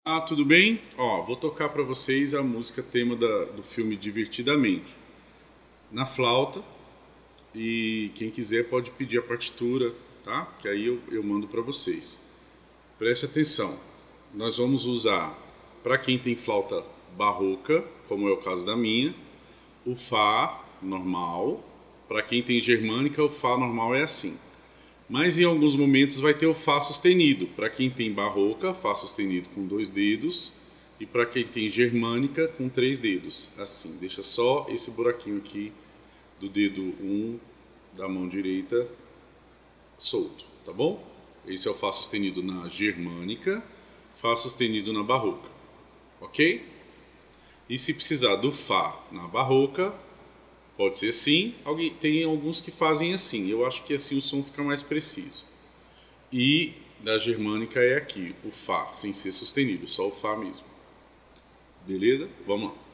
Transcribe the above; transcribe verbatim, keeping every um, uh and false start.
Ah, tudo bem? Ó, vou tocar para vocês a música tema da, do filme Divertidamente, na flauta, e quem quiser pode pedir a partitura, tá? Que aí eu, eu mando para vocês. Preste atenção, nós vamos usar, para quem tem flauta barroca, como é o caso da minha, o Fá normal. Para quem tem germânica, o Fá normal é assim. Mas em alguns momentos vai ter o Fá sustenido. Para quem tem barroca, Fá sustenido com dois dedos. E para quem tem germânica, com três dedos. Assim, deixa só esse buraquinho aqui do dedo um da mão direita solto, tá bom? Esse é o Fá sustenido na germânica, Fá sustenido na barroca, ok? E se precisar do Fá na barroca, pode ser assim, alguém, tem alguns que fazem assim, eu acho que assim o som fica mais preciso. E da germânica é aqui, o Fá, sem ser sustenido, só o Fá mesmo. Beleza? Vamos lá.